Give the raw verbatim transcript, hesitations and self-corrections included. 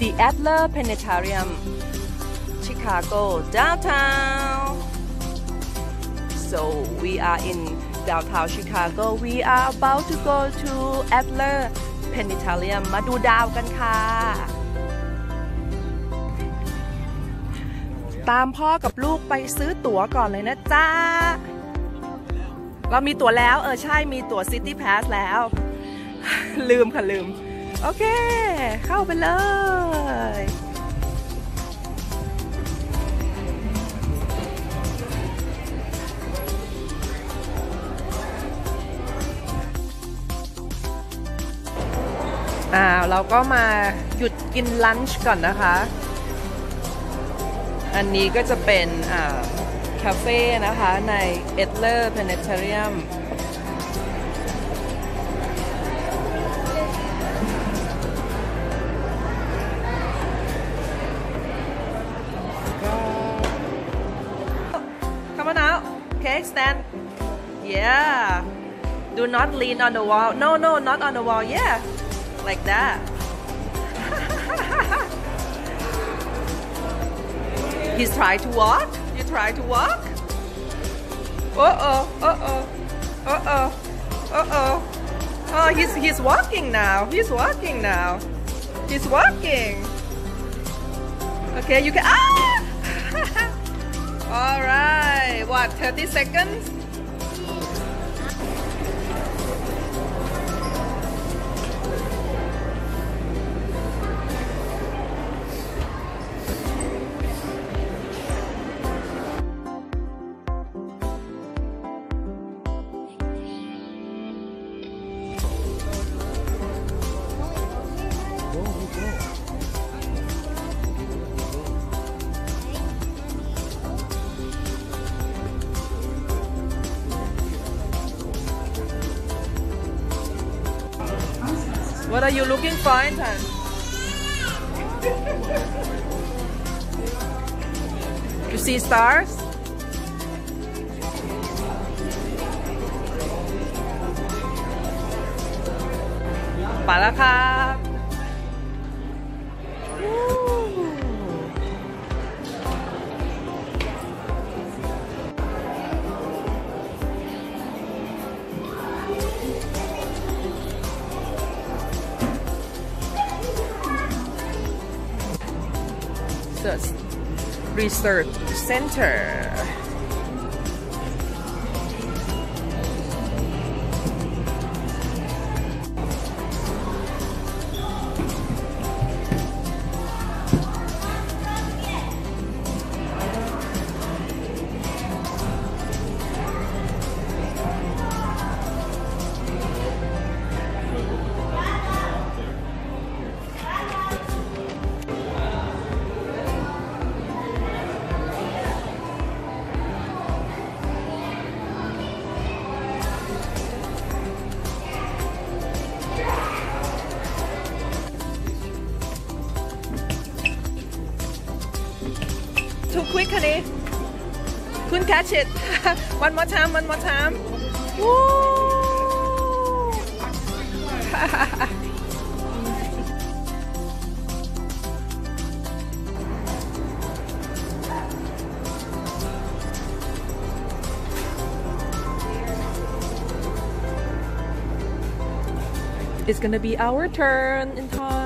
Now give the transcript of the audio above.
The Adler Planetarium Chicago downtown. So we are in downtown Chicago. We are about to go to Adler Planetarium มาดูดาวกันค่ะตามพ่อกับลูกไปซื้อตั๋วก่อนเลยนะจ๊ะเรามีตั๋วแล้วเออใช่มีตั๋ว City Pass แล้วลืมค่ะลืมโอเคเข้าไปเลยอ่าเราก็มาหยุดกินลันช์ก่อนนะคะอันนี้ก็จะเป็นอ่าคาเฟ่นะคะใน Adler Planetarium Come on out. Okay, stand. Yeah. Do not lean on the wall. No, no, not on the wall. Yeah. Like that. He's trying to walk. You try to walk. Uh oh. Uh oh. Uh oh. Uh oh. Oh, he's he's walking now. He's walking now. He's walking. Okay, you can. Ah! All right. What? thirty seconds. What are you looking for, Anton? You see stars? ไปแล้วครับ Research Center. Too quick, honey. Couldn't catch it. One more time, one more time. Woo! It's gonna be our turn in time.